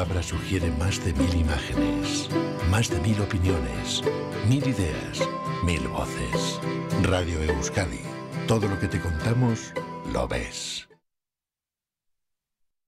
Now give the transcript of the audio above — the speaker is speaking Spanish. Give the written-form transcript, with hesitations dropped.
palabra sugiere más de 1000 imágenes, más de 1000 opiniones, 1000 ideas, 1000 voces. Radio Euskadi. Todo lo que te contamos, lo ves.